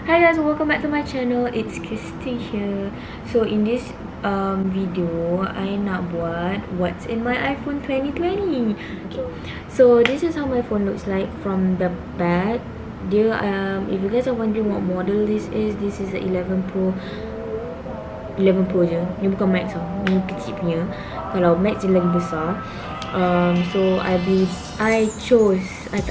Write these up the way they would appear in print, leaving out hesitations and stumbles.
Hi guys, welcome back to my channel. It's Christy here. So in this video, I nak buat what's in my iPhone 2020. Okay. So this is how my phone looks like from the back. Dia if you guys are wondering what model this is the 11 Pro. 11 Pro je. Ni bukan Max tau. Ni kecil punya. Kalau Max dia lagi besar. So I chose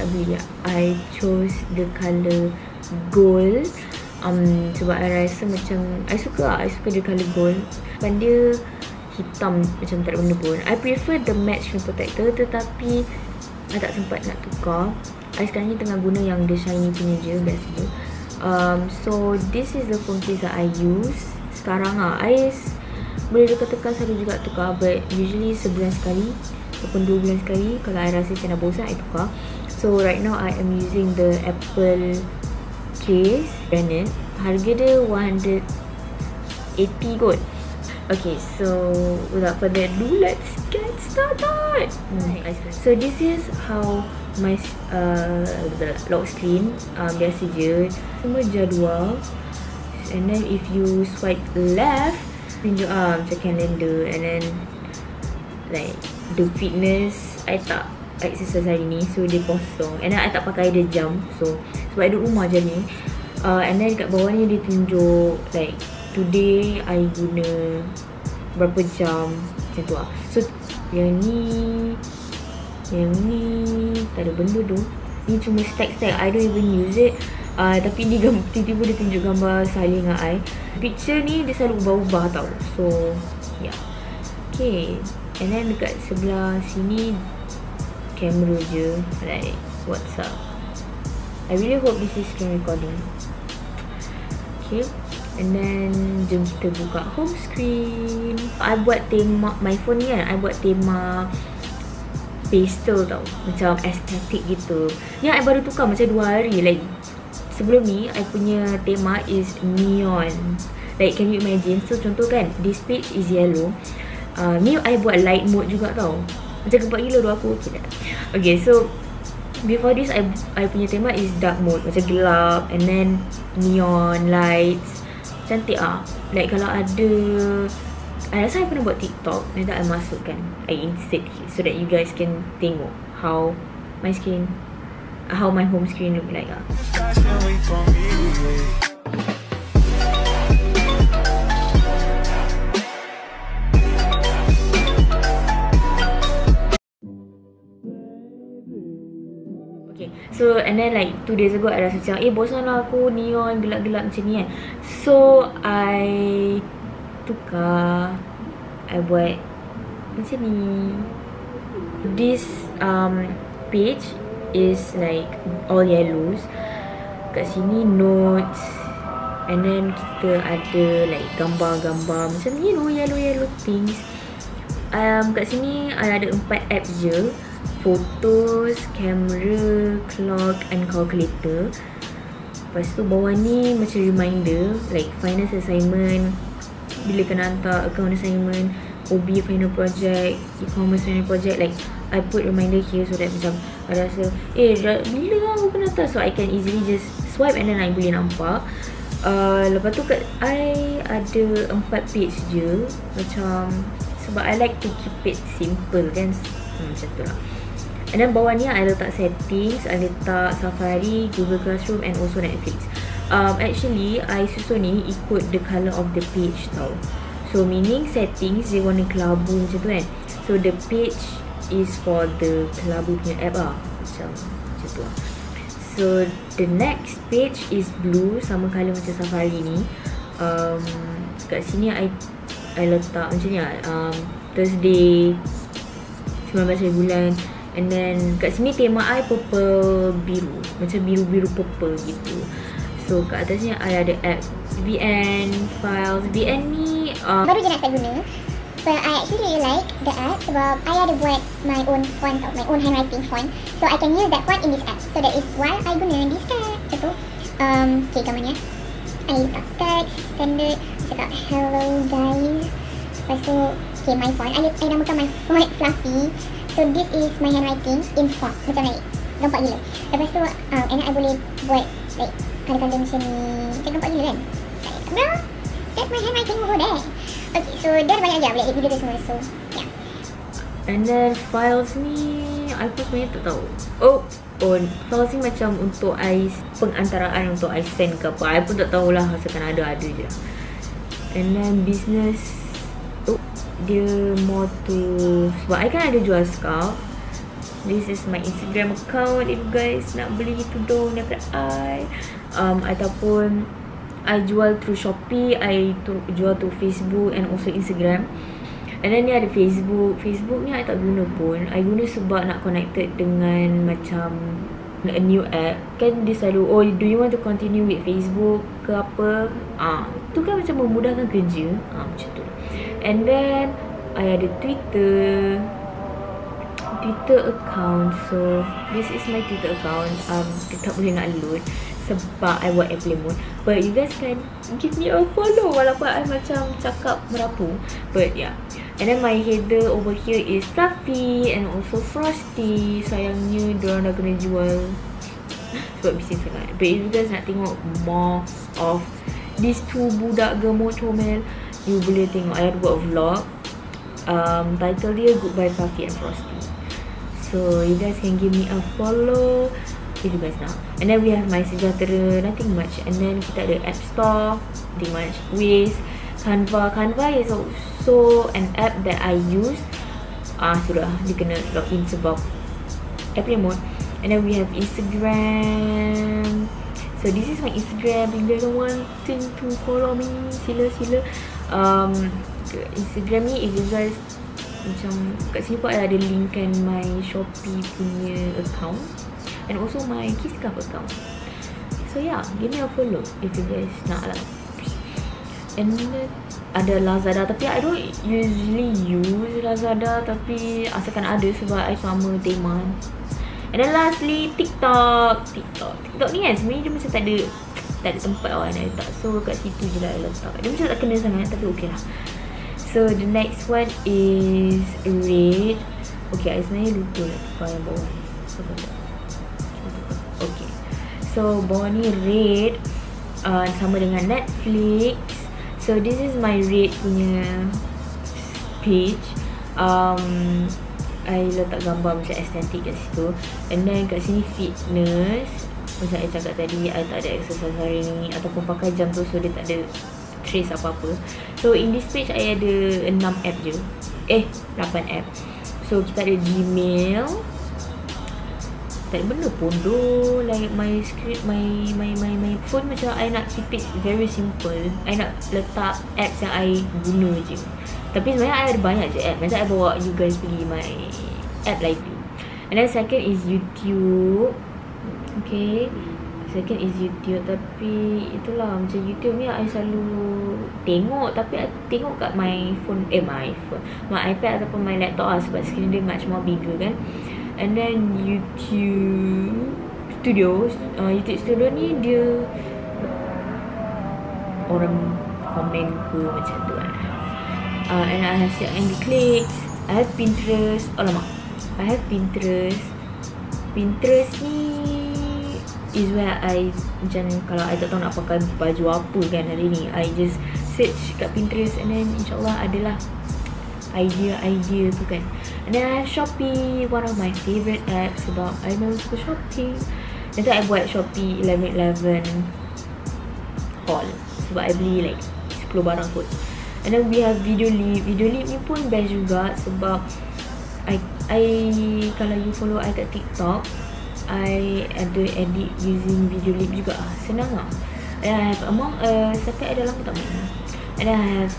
the colour gold sebab I rasa macam I suka the colour gold. Dan dia hitam macam tak ada benda pun. I prefer the matte screen protector, tetapi I tak sempat nak tukar. I sekarang ni tengah guna yang the shiny punya je, biasa je. So this is the phone case that I use sekarang I boleh dikatakan selalu juga tukar, but usually sebulan sekali ataupun 2 bulan sekali. Kalau I rasa macam dah bosan, I tukar. So right now I am using the Apple case granite. Harga dia 180 kot. Okay, so without further ado, let's get started. So this is how my lock screen biasa je, semua jadual. And then if you swipe left, tunjuk macam calendar. And then like the fitness, I tak exercise hari ni, so dia kosong. And then I tak pakai dia jam, so sebab I duduk rumah je ni. And then kat bawah ni dia tunjuk like today I guna berapa jam, macam tu lah. So yang ni tak ada benda tu. Ni cuma stack, I don't even use it. Tapi ni tiba-tiba dia tunjuk gambar Salih dengan I. Picture ni dia selalu ubah-ubah tau. So yeah. Okay, and then dekat sebelah sini kamera je, like what's up. I really hope this is screen recording. Okay, and then jom kita buka home screen. I buat tema my phone ni kan, I buat tema pastel tau, macam estetik gitu. Yang I baru tukar macam 2 hari. Like sebelum ni I punya tema is neon. Like can you imagine? So contoh kan, this page is yellow. Ni I buat light mode juga tau. Macam gebak gila tu aku. Okay, so before this I punya tema is dark mode, macam gelap. And then neon lights. Cantik like kalau ada, I rasa I pernah buat TikTok, nanti I masukkan, I insert here, so that you guys can tengok how my home screen look like Okay, so and then like 2 days ago I rasa macam bosan lah aku neon gelap-gelap macam ni kan. So I tukar, I buat macam ni. This page is like all yellows. Kat sini notes. And then kita ada like gambar-gambar macam ni, yellow things. Kat sini I ada 4 apps je. Photos, camera, clock and calculator. Lepas tu bawah ni macam reminder, like finance assignment, bila kena hantar account assignment, OB final project, e-commerce final project. Like I put reminder here so that macam I rasa bila lah aku kena hantar, so I can easily just swipe and then I boleh nampak. Lepas tu kat I ada 4 page je, macam sebab I like to keep it simple kan, macam tu lah. And then bawah ni I letak settings, I letak Safari, Google Classroom and also Netflix. Actually I susun ni ikut the colour of the page tau. So meaning settings dia warna kelabu macam tu kan. So the page is for the kelabu punya app lah, macam tu lah. So the next page is blue, sama colour macam Safari ni. Kat sini I letak macam ni lah, Thursday 19 hari bulan. And then kat sini tema I purple biru, macam biru-biru purple gitu. So kat atasnya I ada app VN files. VN ni baru je nak start guna, but I actually really like the app sebab I ada buat my own font, my own handwriting font. So I can use that font in this app. So that is why I guna this app. Macam tu. Okay, gambarnya I letak text standard, cakap hello guys. Lepas tu okay, my font, I namakan my font Fluffy. So this is my handwriting in font, macam like nampak gila. Lepas tu and then I boleh buat like Kala-kala macam ni, macam nampak gila kan? Well, that's my handwriting over there. Okay, so dah banyak je boleh edit video tu semua. So, yeah. And then files ni I pun sebenarnya tak tahu. Files ni macam untuk I pengantaraan untuk I send ke apa. I pun tak tahulah, asalkan ada je. And then business dia more to, sebab I kan ada jual scarf. This is my Instagram account if you guys nak beli tudung daripada I. Ataupun I jual through Shopee, I jual through Facebook and also Instagram. And then ni ada Facebook. Facebook ni I tak guna pun. I guna sebab nak connected dengan macam a new app. Kan dia selalu, do you want to continue with Facebook ke apa? Tu kan macam memudahkan kerja. Macam tu. And then I ada Twitter account. So this is my Twitter account. Dia tak boleh nak load sebab I buat airplane mode. But you guys can give me a follow walaupun I macam cakap merapu. But yeah. And then my header over here is Fluffy and also Frosty. Sayangnya diorang dah kena jual sebab bising sangat. But if you guys nak tengok more of these two budak gemuk comel, you boleh tengok. I ada buat vlog. Title dia Goodbye Fluffy and Frosty. So you guys can give me a follow if you guys nak. And then we have My Sejahtera, nothing much. And then kita ada App Store, nothing much. Waze, Canva is also an app that I use. Sudah dia kena login sebab airplane mode. And then we have Instagram. So this is my Instagram. If you guys wanting to follow me, sila. Instagram ni, if you guys macam kat sini pun ada link kan my Shopee punya account and also my Kisscraft account. So yeah, give me a follow if you guys nak lah. And then ada Lazada, tapi I don't usually use Lazada, tapi asalkan ada sebab I sama Teman. And then lastly TikTok ni kan sebenarnya dia macam tak ada tempat nak letak. So kat situ je lah letak. Dia macam tak kena sangat tapi okey lah. So the next one is Red. Okay, I sebenarnya lupa nak tukar yang bawah ni. Okay, so bawah ni Red, sama dengan Netflix. So this is my Red punya page. I letak gambar macam estetik kat situ. And then kat sini fitness. Macam I cakap tadi, I tak ada exercise hari ni ataupun pakai jam tu, so dia tak ada trace apa-apa. So in this page I ada 6 app je. 8 app. So kita ada Gmail. Tak ada benda pun doh. Like my script, my phone macam I nak keep it very simple. I nak letak apps yang I guna je. Tapi sebenarnya I ada banyak je app. Macam I bawa you guys pergi my app library. And then second is YouTube. Okay, second is YouTube. Tapi itulah macam YouTube ni I selalu tengok, tapi I tengok kat my phone, my iPad ataupun my laptop lah, sebab screen dia much more bigger kan. And then YouTube Studio. YouTube Studio ni dia orang komen ke macam tu kan. And I have CMD Clicks. I have Pinterest. I have Pinterest. Pinterest ni is where I macam kalau I tak tahu nak pakai baju apa kan hari ni, I just search kat Pinterest and then insyaAllah adalah idea tu kan. And then I have Shopee, one of my favourite apps sebab I memang suka shopping. Nanti I buat Shopee 11/11 haul sebab I beli like 10 barang kot. And then we have Videolip. Videolip ni pun best juga sebab I kalau you follow I kat TikTok, I ada edit using Videolip juga. Senang lah. And I have Among Us, tapi I dah lama tak main. And then I have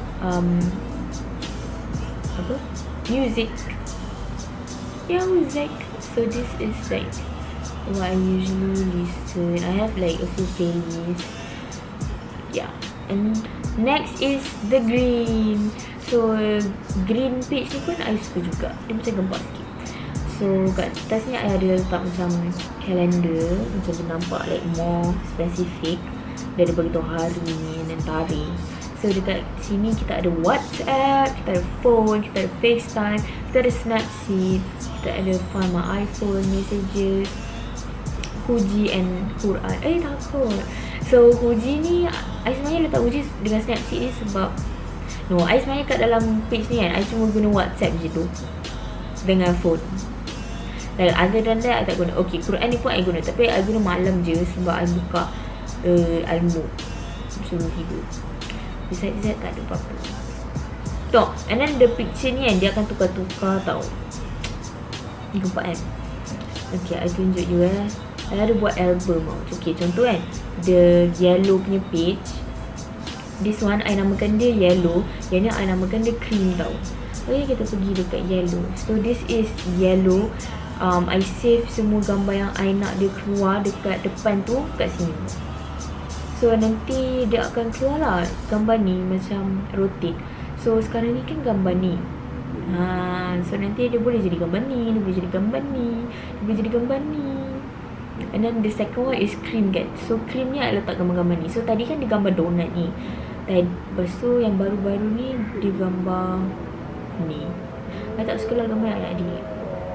music. Music. So this is like what I usually listen. I have like a few playlists. Yeah. And next is the green. So green page ni pun I suka juga. Dia macam gempak sikit. So kat atas ni I ada letak macam calendar, macam dia nampak like more specific. Dia ada beritahu hari dan tarikh. So dekat sini kita ada WhatsApp, kita ada phone, kita ada FaceTime, kita ada Snapseed, kita ada find my iPhone messages, Huji and Quran. Takut. So Huji ni, I sebenarnya letak Huji dengan Snapseed ni sebab I sebenarnya kat dalam page ni kan, I cuma guna WhatsApp je tu dengan phone. Like other than that, I tak guna. Okay, Quran ni pun I guna, tapi I guna malam je sebab I buka Al-Mulk suruh tidur. Besides that, tak ada apa-apa. Tok, and then the picture ni kan, dia akan tukar-tukar tau. Ni nampak kan? Okay, I tunjuk you I ada buat album tau. Okay, contoh kan, the yellow punya page. This one, I namakan dia yellow. Yang ni, I namakan dia cream tau. Okay, kita pergi dekat yellow. So, this is yellow. I save semua gambar yang I nak dia keluar dekat depan tu, kat sini. So nanti dia akan keluar lah gambar ni macam rotate. So sekarang ni kan gambar ni. So nanti dia boleh jadi gambar ni, dia boleh jadi gambar ni, dia boleh jadi gambar ni. And then the second one is cream kan. So cream ni I letak gambar-gambar ni. So tadi kan dia gambar donut ni. Lepas tu yang baru-baru ni dia gambar ni. I tak suka lah gambar yang I nak delete.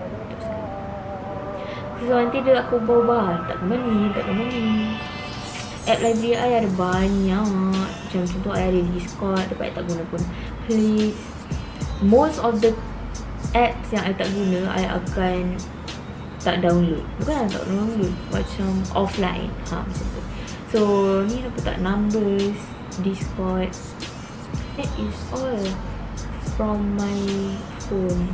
So nanti dia aku ubah-ubah. Tak gambar ni, tak gambar ni. App library I ada banyak. Macam contoh I ada Discord, tapi I tak guna pun. Please. Most of the apps yang I tak guna, I akan tak download. Bukan tak download, macam offline. Macam tu. So ni apa tak, Numbers, Discord. That is all from my phone.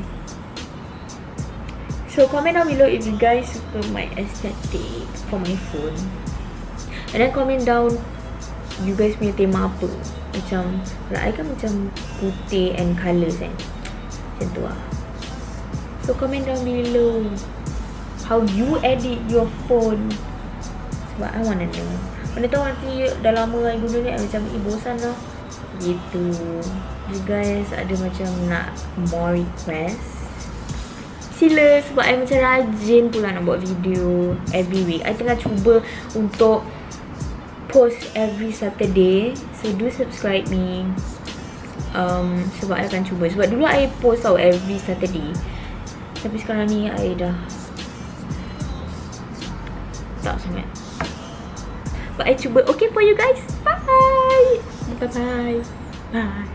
So comment down below if you guys suka my aesthetic for my phone. And then comment down you guys punya tema apa. Macam kalau I kan macam putih and colours kan. Macam tu lah. So comment down below how you edit your phone. Sebab I wanna know. Mana tahu nanti dah lama I guna ni I macam bosan lah. Gitu. You guys ada macam nak more request, sila, sebab I macam rajin pula nak buat video every week. I tengah cuba untuk post every Saturday. So do subscribe me. Sebab I akan cuba. Sebab dulu I post tau every Saturday. Tapi sekarang ni I dah tak sangat. But I cuba. Okay for you guys. Bye. Bye. Bye.